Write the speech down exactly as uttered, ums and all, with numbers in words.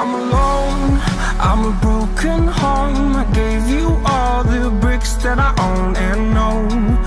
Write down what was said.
I'm alone, I'm a broken home. I gave you all the bricks that I own and know